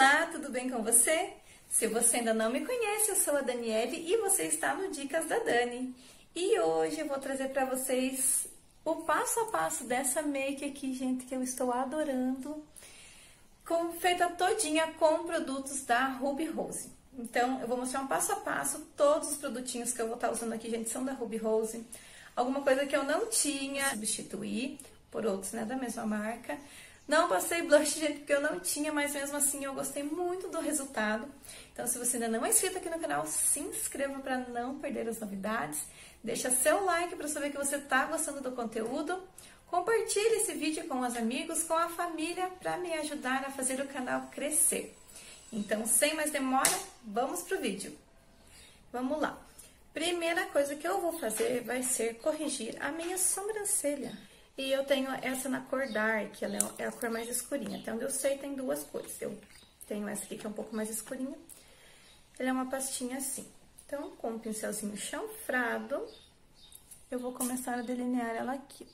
Olá, tudo bem com você? Se você ainda não me conhece, eu sou a Daniele e você está no Dicas da Dani. E hoje eu vou trazer para vocês o passo a passo dessa make aqui, gente, que eu estou adorando, feita todinha com produtos da Ruby Rose. Então, eu vou mostrar um passo a passo, todos os produtinhos que eu vou estar usando aqui, gente, são da Ruby Rose. Alguma coisa que eu não tinha, substituir por outros, né, da mesma marca. Não passei blush, gente, porque eu não tinha, mas mesmo assim eu gostei muito do resultado. Então, se você ainda não é inscrito aqui no canal, se inscreva para não perder as novidades. Deixa seu like para saber que você está gostando do conteúdo. Compartilhe esse vídeo com os amigos, com a família, para me ajudar a fazer o canal crescer. Então, sem mais demora, vamos pro vídeo. Vamos lá. Primeira coisa que eu vou fazer vai ser corrigir a minha sobrancelha. E eu tenho essa na cor Dark, ela é a cor mais escurinha. Até onde eu sei, tem duas cores. Eu tenho essa aqui que é um pouco mais escurinha. Ela é uma pastinha assim. Então, com um pincelzinho chanfrado, eu vou começar a delinear ela aqui.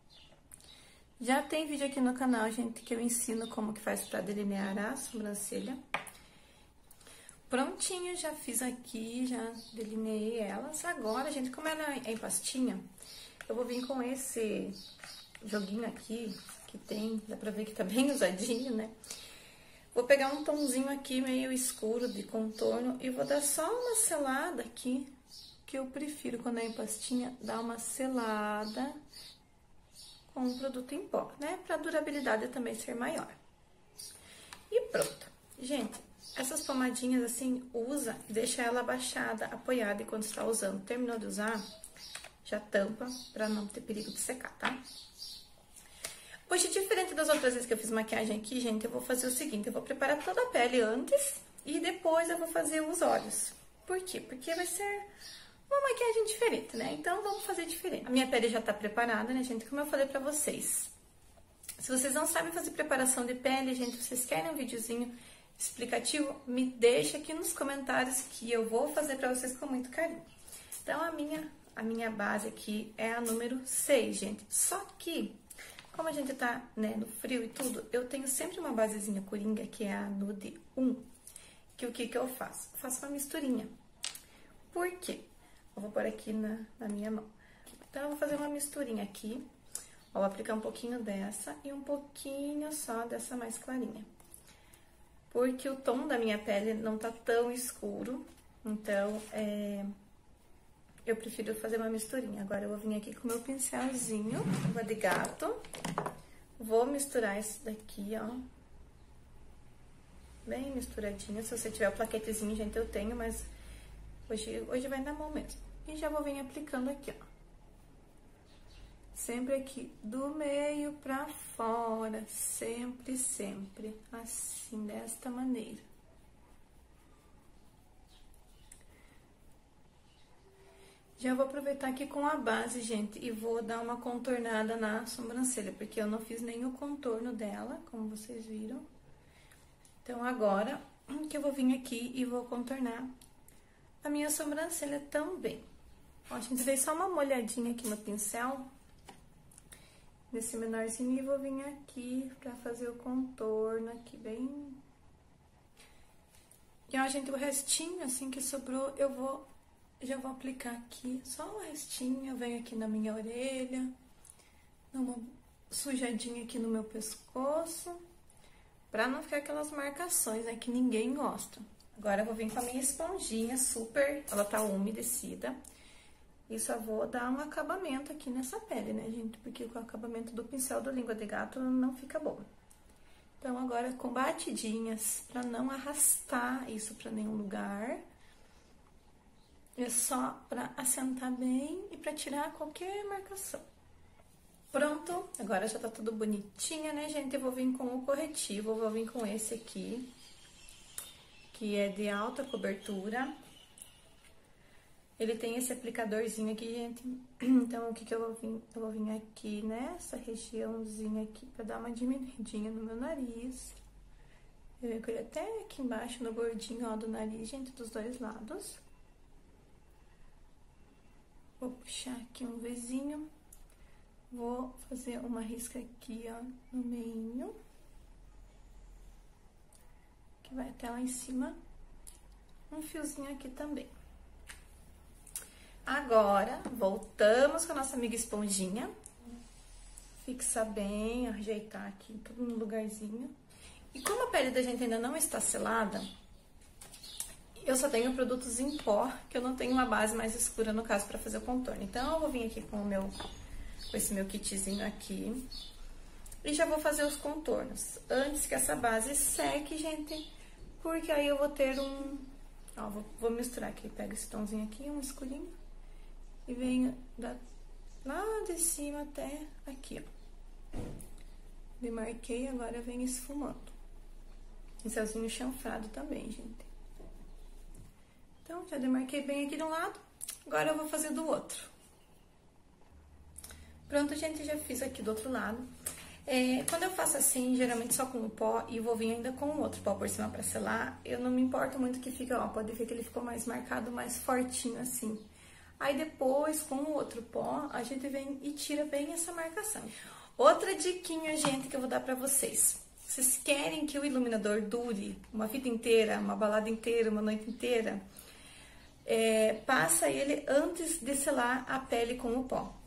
Já tem vídeo aqui no canal, gente, que eu ensino como que faz pra delinear a sobrancelha. Prontinho, já fiz aqui, já delineei elas. Agora, gente, como ela é em pastinha, eu vou vir com esse joguinho aqui, que tem, dá pra ver que tá bem usadinho, né? Vou pegar um tomzinho aqui meio escuro de contorno e vou dar só uma selada aqui, que eu prefiro quando é em pastinha, dar uma selada com um produto em pó, né? Pra durabilidade também ser maior. E pronto. Gente, essas pomadinhas assim, usa e deixa ela abaixada, apoiada enquanto está usando. Terminou de usar, já tampa pra não ter perigo de secar, tá? Hoje, diferente das outras vezes que eu fiz maquiagem aqui, gente, eu vou fazer o seguinte, eu vou preparar toda a pele antes e depois eu vou fazer os olhos. Por quê? Porque vai ser uma maquiagem diferente, né? Então, vamos fazer diferente. A minha pele já tá preparada, né, gente? Como eu falei pra vocês. Se vocês não sabem fazer preparação de pele, gente, vocês querem um videozinho explicativo, me deixa aqui nos comentários que eu vou fazer pra vocês com muito carinho. Então, a minha base aqui é a número 6, gente. Só que, como a gente tá, né, no frio e tudo, eu tenho sempre uma basezinha coringa, que é a Nude 1. Que o que eu faço? Eu faço uma misturinha. Por quê? Eu vou pôr aqui na minha mão. Então, eu vou fazer uma misturinha aqui. Vou aplicar um pouquinho dessa e um pouquinho só dessa mais clarinha. Porque o tom da minha pele não tá tão escuro, então, eu prefiro fazer uma misturinha. Agora, eu vou vir aqui com o meu pincelzinho, água de gato. Vou misturar isso daqui, ó. Bem misturadinho. Se você tiver o plaquetezinho, gente, eu tenho, mas hoje vai na mão mesmo. E já vou vir aplicando aqui, ó. Sempre aqui do meio pra fora. Sempre, sempre. Assim, desta maneira. Já vou aproveitar aqui com a base, gente, e vou dar uma contornada na sobrancelha, porque eu não fiz nem o contorno dela, como vocês viram. Então, agora que eu vou vir aqui e vou contornar a minha sobrancelha também. Ó, a gente fez só uma molhadinha aqui no pincel, nesse menorzinho, e vou vir aqui pra fazer o contorno aqui bem... E, ó, gente, o restinho, assim, que sobrou, já vou aplicar aqui, só o restinho, eu venho aqui na minha orelha, dou uma sujadinha aqui no meu pescoço, pra não ficar aquelas marcações, né, que ninguém gosta. Agora, eu vou vir com a minha esponjinha super, ela tá umedecida, e só vou dar um acabamento aqui nessa pele, né, gente, porque com o acabamento do pincel do Língua de Gato não fica bom. Então, agora, com batidinhas, pra não arrastar isso pra nenhum lugar... É só pra assentar bem e pra tirar qualquer marcação. Pronto, agora já tá tudo bonitinha, né, gente? Eu vou vir com o corretivo, eu vou vir com esse aqui, que é de alta cobertura. Ele tem esse aplicadorzinho aqui, gente. Então, o que eu vou vir? Eu vou vir aqui nessa regiãozinha aqui pra dar uma diminuidinha no meu nariz. Eu venho com ele até aqui embaixo, no bordinho, ó, do nariz, gente, dos dois lados. Vou puxar aqui um Vzinho, vou fazer uma risca aqui, ó, no meio. Aqui vai até lá em cima, um fiozinho aqui também. Agora, voltamos com a nossa amiga esponjinha. Fixar bem, ajeitar aqui tudo no lugarzinho. E como a pele da gente ainda não está selada, eu só tenho produtos em pó, que eu não tenho uma base mais escura, no caso, para fazer o contorno. Então, eu vou vir aqui com esse meu kitzinho aqui. E já vou fazer os contornos. Antes que essa base seque, gente, porque aí eu vou ter um... Ó, vou misturar aqui. Pego esse tomzinho aqui, um escurinho. E venho lá de cima até aqui, ó. Demarquei, agora vem esfumando. Pincelzinho chanfrado também, gente. Então, já demarquei bem aqui de um lado. Agora eu vou fazer do outro. Pronto, gente, já fiz aqui do outro lado. Quando eu faço assim, geralmente só com o pó, e vou vir ainda com o outro pó por cima pra selar, eu não me importo muito que fica, ó, pode ver que ele ficou mais marcado, mais fortinho assim. Aí depois, com o outro pó, a gente vem e tira bem essa marcação. Outra diquinha, gente, que eu vou dar pra vocês. Vocês querem que o iluminador dure uma vida inteira, uma balada inteira, uma noite inteira, passa ele antes de selar a pele com o pó.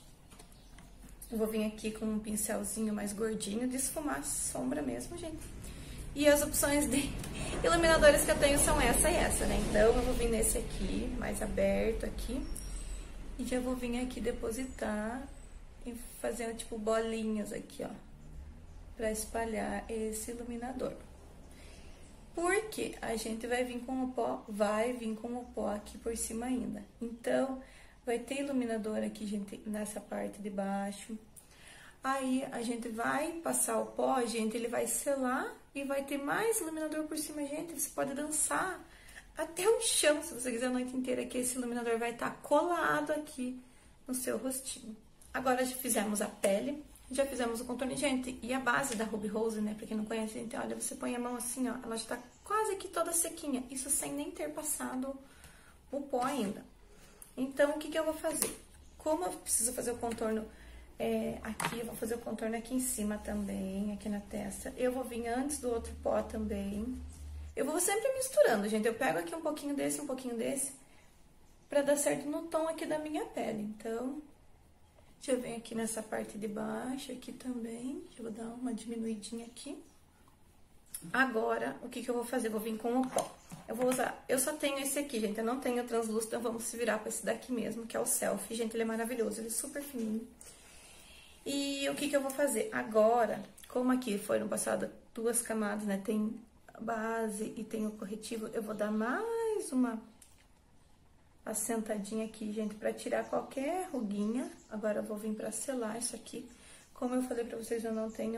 Eu vou vir aqui com um pincelzinho mais gordinho de esfumar sombra mesmo, gente. E as opções de iluminadores que eu tenho são essa e essa, né? Então, eu vou vir nesse aqui, mais aberto aqui. E já vou vir aqui depositar e fazendo, tipo, bolinhas aqui, ó. Pra espalhar esse iluminador. Porque a gente vai vir com o pó, aqui por cima ainda. Então, vai ter iluminador aqui, gente, nessa parte de baixo. Aí, a gente vai passar o pó, gente, ele vai selar e vai ter mais iluminador por cima, gente. Você pode dançar até o chão, se você quiser a noite inteira, que esse iluminador vai estar colado aqui no seu rostinho. Agora, já fizemos a pele, já fizemos o contorno. Gente, e a base da Ruby Rose, né, pra quem não conhece, gente, olha, você põe a mão assim, ó, ela já tá quase aqui toda sequinha. Isso sem nem ter passado o pó ainda. Então, o que que eu vou fazer? Como eu preciso fazer o contorno aqui, eu vou fazer o contorno aqui em cima também, aqui na testa. Eu vou vir antes do outro pó também. Eu vou sempre misturando, gente. Eu pego aqui um pouquinho desse, pra dar certo no tom aqui da minha pele. Então, já venho aqui nessa parte de baixo, aqui também. Já vou dar uma diminuidinha aqui. Agora, o que que eu vou fazer? Eu vou vir com o pó. Eu vou usar... Eu só tenho esse aqui, gente. Eu não tenho translúcido, então vamos se virar com esse daqui mesmo, que é o Selfie. Gente, ele é maravilhoso, ele é super fininho. E o que que eu vou fazer? Agora, como aqui foram passadas 2 camadas, né? Tem a base e tem o corretivo, eu vou dar mais uma assentadinha aqui, gente, pra tirar qualquer ruguinha. Agora eu vou vir pra selar isso aqui. Como eu falei pra vocês, eu não tenho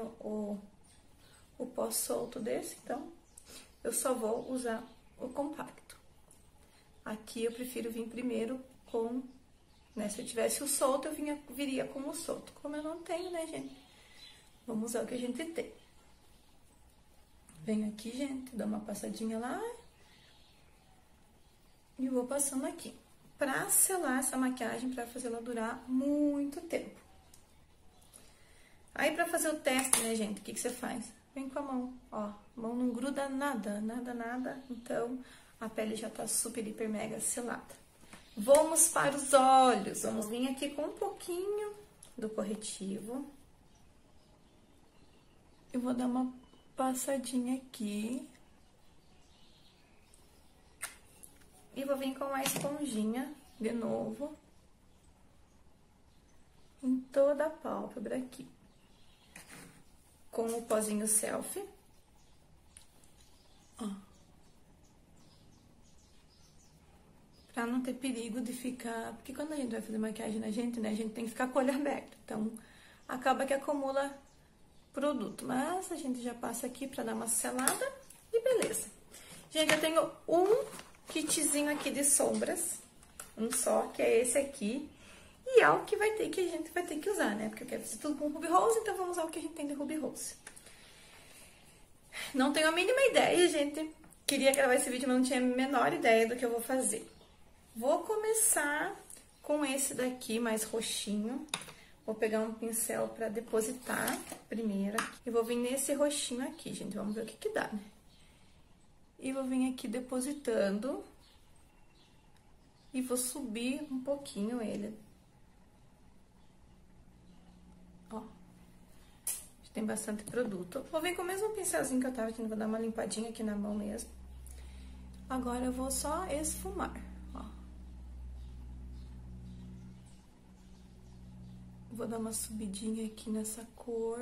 o pó solto desse, então eu só vou usar o compacto. Aqui eu prefiro vir primeiro com, né, se eu tivesse o solto, eu viria com o solto. Como eu não tenho, né, gente? Vamos usar o que a gente tem. Venho aqui, gente, dou uma passadinha lá e vou passando aqui. Pra selar essa maquiagem, pra fazer ela durar muito tempo. Aí, pra fazer o teste, né, gente, o que que você faz? Vem com a mão, ó, a mão não gruda nada, nada, então a pele já tá super, hiper, mega selada. Vamos para os olhos, vamos vir aqui com um pouquinho do corretivo. Eu vou dar uma passadinha aqui. E vou vir com a esponjinha, de novo, em toda a pálpebra aqui. Com o pozinho Selfie. Ó. Pra não ter perigo de ficar... Porque quando a gente vai fazer maquiagem na gente, né? A gente tem que ficar com o olho aberto. Então, acaba que acumula produto. Mas a gente já passa aqui pra dar uma selada e beleza. Gente, eu tenho um kitzinho aqui de sombras. Um só, que é esse aqui. E é o que a gente vai ter que usar, né? Porque eu quero fazer tudo com Ruby Rose, então vamos usar o que a gente tem de Ruby Rose. Não tenho a mínima ideia, gente. Queria gravar esse vídeo, mas não tinha a menor ideia do que eu vou fazer. Vou começar com esse daqui, mais roxinho. Vou pegar um pincel pra depositar primeiro. E vou vir nesse roxinho aqui, gente. Vamos ver o que que dá, né? E vou vir aqui depositando. E vou subir um pouquinho ele. Ó. Tem bastante produto. Vou vir com o mesmo pincelzinho que eu tava aqui, vou dar uma limpadinha aqui na mão mesmo. Agora eu vou só esfumar, ó. Vou dar uma subidinha aqui nessa cor.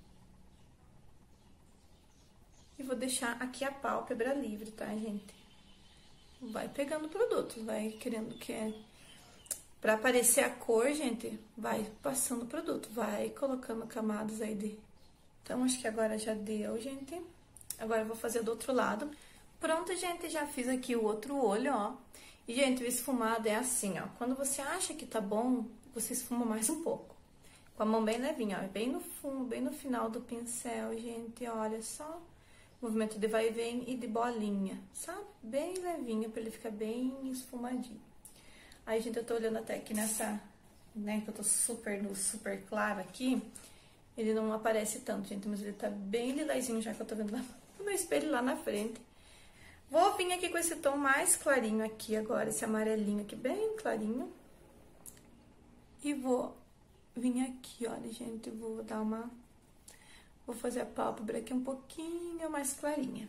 E vou deixar aqui a pálpebra livre, tá, gente? Vai pegando o produto, vai querendo que é... Pra aparecer a cor, gente, vai passando o produto, vai colocando camadas aí de... Então, acho que agora já deu, gente. Agora eu vou fazer do outro lado. Pronto, gente, já fiz aqui o outro olho, ó. E, gente, o esfumado é assim, ó. Quando você acha que tá bom, você esfuma mais um pouco. Com a mão bem levinha, ó. Bem no fundo, bem no final do pincel, gente, olha só. Movimento de vai e vem e de bolinha, sabe? Bem levinha, pra ele ficar bem esfumadinho. Aí, gente, eu tô olhando até aqui nessa, né, que eu tô super claro aqui. Ele não aparece tanto, gente, mas ele tá bem lilazinho já que eu tô vendo lá no meu espelho lá na frente. Vou vir aqui com esse tom mais clarinho aqui agora, esse amarelinho aqui bem clarinho. E vou vir aqui, olha, gente, vou dar uma... Vou fazer a pálpebra aqui um pouquinho mais clarinha.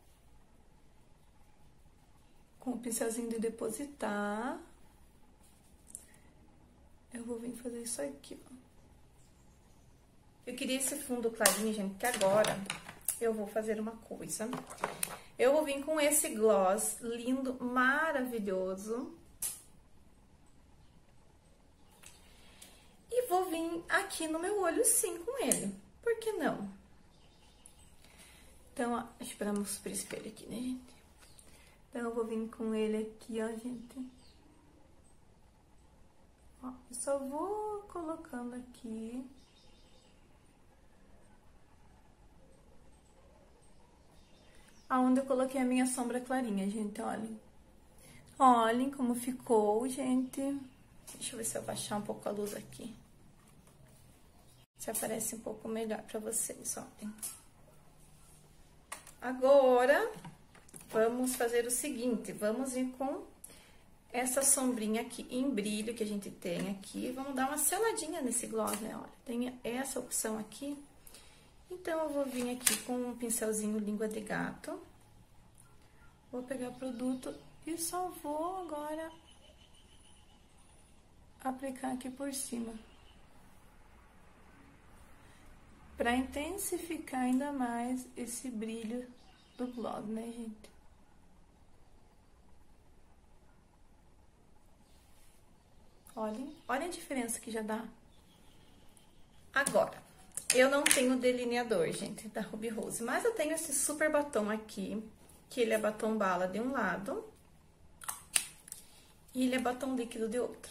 Com o pincelzinho de depositar. Eu vou vir fazer isso aqui, ó. Eu queria esse fundo clarinho, gente, que agora eu vou fazer uma coisa. Eu vou vir com esse gloss lindo, maravilhoso. E vou vir aqui no meu olho, sim, com ele. Por que não? Então, ó, deixa eu pegar meu super espelho aqui, né, gente? Então, eu vou vir com ele aqui, ó, gente. Ó, eu só vou colocando aqui. Aonde eu coloquei a minha sombra clarinha, gente, olhem. Olhem como ficou, gente. Deixa eu ver se eu baixar um pouco a luz aqui. Se aparece um pouco melhor pra vocês, olhem. Agora, vamos fazer o seguinte, vamos ir com essa sombrinha aqui em brilho que a gente tem aqui. Vamos dar uma seladinha nesse gloss, né, olha. Tem essa opção aqui. Então, eu vou vir aqui com um pincelzinho língua de gato. Vou pegar o produto e só vou agora aplicar aqui por cima. Pra intensificar ainda mais esse brilho do gloss, né, gente? Olhem a diferença que já dá. Agora, eu não tenho delineador, gente, da Ruby Rose, mas eu tenho esse super batom aqui, que ele é batom bala de um lado e ele é batom líquido de outro.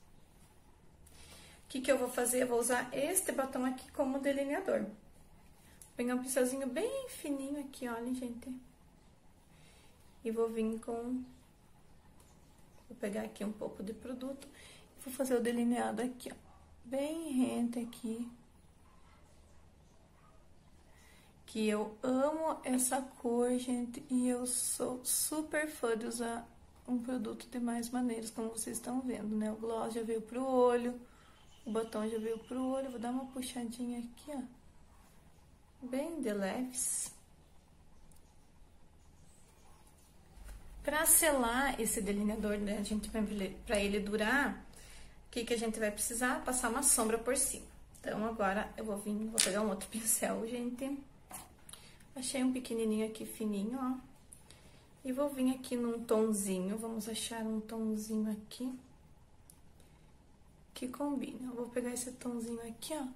O que eu vou fazer? Eu vou usar este batom aqui como delineador. Vou pegar um pincelzinho bem fininho aqui, olha, gente. E vou vir com... Vou pegar aqui um pouco de produto e vou fazer o delineado aqui, ó. Bem rente aqui. Que eu amo essa cor, gente, e eu sou super fã de usar um produto de mais maneiras, como vocês estão vendo, né? O gloss já veio pro olho, o batom já veio pro olho, vou dar uma puxadinha aqui, ó, bem de leves. Pra selar esse delineador, né, a gente vai, pra ele durar, o que a gente vai precisar? Passar uma sombra por cima. Então, agora eu vou pegar um outro pincel, gente. Achei um pequenininho aqui, fininho, ó. E vou vir aqui num tonzinho, vamos achar um tonzinho aqui que combina. Eu vou pegar esse tonzinho aqui, ó.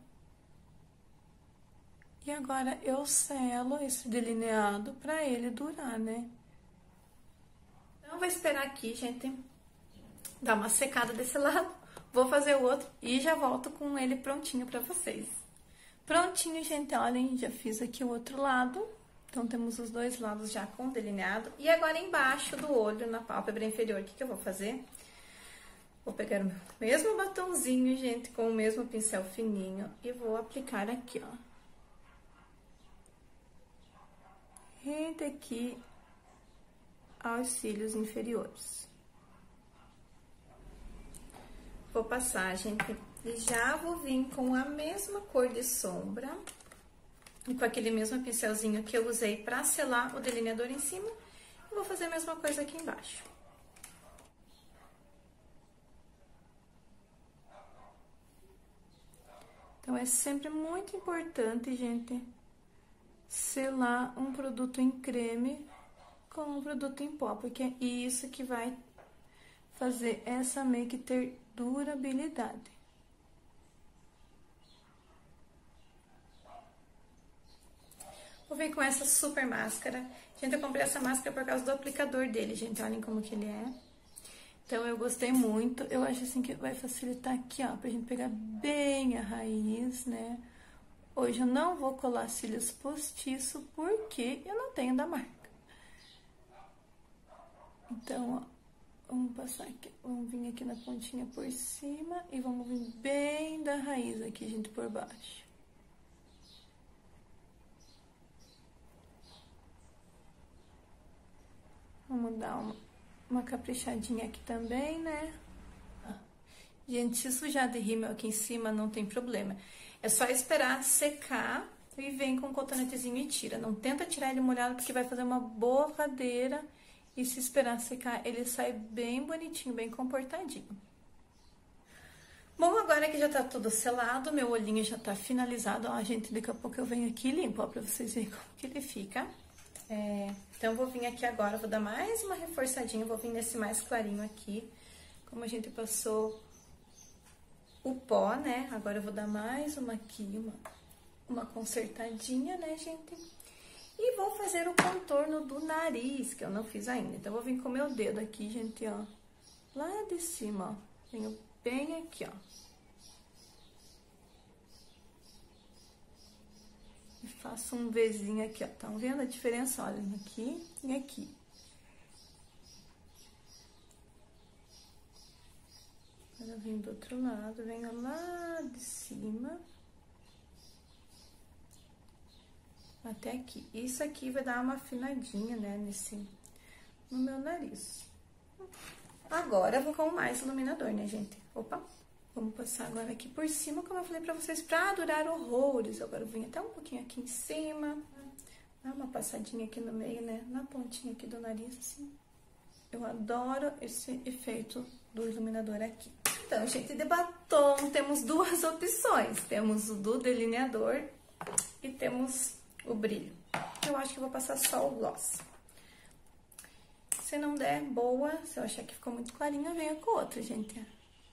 E agora eu selo esse delineado pra ele durar, né? Então, eu vou esperar aqui, gente, dar uma secada desse lado. Vou fazer o outro e já volto com ele prontinho pra vocês. Prontinho, gente, olhem, já fiz aqui o outro lado. Então, temos os dois lados já com delineado. E agora, embaixo do olho, na pálpebra inferior, o que eu vou fazer? Vou pegar o mesmo batonzinho, gente, com o mesmo pincel fininho. E vou aplicar aqui, ó. Rente aqui aos cílios inferiores. Vou passar, gente, e já vou vir com a mesma cor de sombra e com aquele mesmo pincelzinho que eu usei para selar o delineador em cima. Eu vou fazer a mesma coisa aqui embaixo. Então, é sempre muito importante, gente, selar um produto em creme com um produto em pó, porque é isso que vai fazer essa make ter durabilidade. Vou vir com essa super máscara. Gente, eu comprei essa máscara por causa do aplicador dele, gente. Olhem como que ele é. Então, eu gostei muito. Eu acho assim que vai facilitar aqui, ó, pra gente pegar bem a raiz, né? Hoje eu não vou colar cílios postiço porque eu não tenho da marca. Então, ó, vamos passar aqui. Vamos vir aqui na pontinha por cima e vamos vir bem da raiz aqui, gente, por baixo. Vamos dar uma caprichadinha aqui também, né? Gente, se sujar de rímel aqui em cima, não tem problema. É só esperar secar e vem com um cotonetezinho e tira. Não tenta tirar ele molhado, porque vai fazer uma borradeira. E se esperar secar, ele sai bem bonitinho, bem comportadinho. Bom, agora que já tá tudo selado, meu olhinho já tá finalizado. Ó, gente, daqui a pouco eu venho aqui e limpo, ó, pra vocês verem como que ele fica. Então, eu vou vir aqui agora, vou dar mais uma reforçadinha, vou vir nesse mais clarinho aqui. Como a gente passou o pó, né? Agora eu vou dar mais uma aqui, uma consertadinha, né, gente? E vou fazer o contorno do nariz, que eu não fiz ainda. Então, eu vou vir com o meu dedo aqui, gente, ó. Lá de cima, ó. Venho bem aqui, ó. E faço um Vzinho aqui, ó. Estão vendo a diferença? Olhem, aqui e aqui. Agora eu venho do outro lado, venho lá de cima. Até aqui. Isso aqui vai dar uma afinadinha, né, no meu nariz. Agora, eu vou com mais iluminador, né, gente? Opa! Vamos passar agora aqui por cima, como eu falei pra vocês, pra durar horrores. Agora eu vim até um pouquinho aqui em cima. Dá uma passadinha aqui no meio, né, na pontinha aqui do nariz, assim. Eu adoro esse efeito do iluminador aqui. Então, gente, de batom, temos duas opções. Temos o do delineador e temos o brilho. Eu acho que eu vou passar só o gloss. Se não der boa, se eu achar que ficou muito clarinha, venha com outra, gente.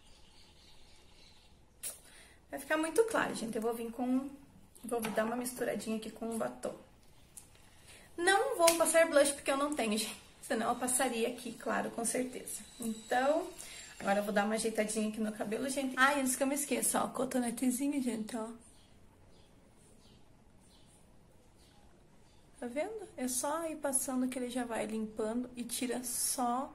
Vai ficar muito claro, gente. Eu vou vir vou dar uma misturadinha aqui com o batom. Não vou passar blush porque eu não tenho, gente. Senão eu passaria aqui, claro, com certeza. Então, agora eu vou dar uma ajeitadinha aqui no cabelo, gente. Ah, antes que eu me esqueça, ó, cotonetezinho, gente, ó. Tá vendo? É só ir passando que ele já vai limpando e tira só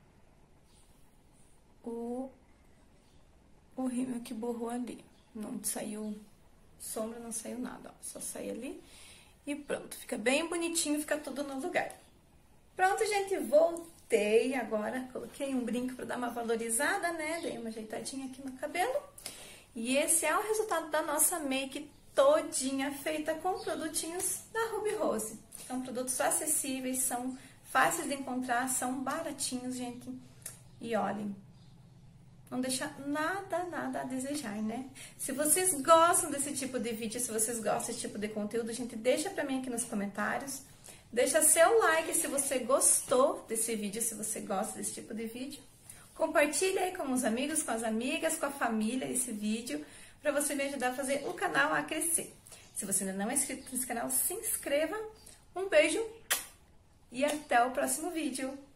o rímel que borrou ali. Não saiu sombra, não saiu nada, ó. Só sai ali e pronto. Fica bem bonitinho, fica tudo no lugar. Pronto, gente, voltei agora. Coloquei um brinco pra dar uma valorizada, né? Dei uma ajeitadinha aqui no cabelo. E esse é o resultado da nossa make todinha feita com produtinhos da Ruby Rose. São produtos acessíveis, são fáceis de encontrar, são baratinhos, gente. E olhem, não deixa nada, nada a desejar, né? Se vocês gostam desse tipo de vídeo, se vocês gostam desse tipo de conteúdo, gente, deixa pra mim aqui nos comentários. Deixa seu like se você gostou desse vídeo, se você gosta desse tipo de vídeo. Compartilha aí com os amigos, com as amigas, com a família esse vídeo, para você me ajudar a fazer o canal a crescer. Se você ainda não é inscrito nesse canal, se inscreva. Um beijo e até o próximo vídeo.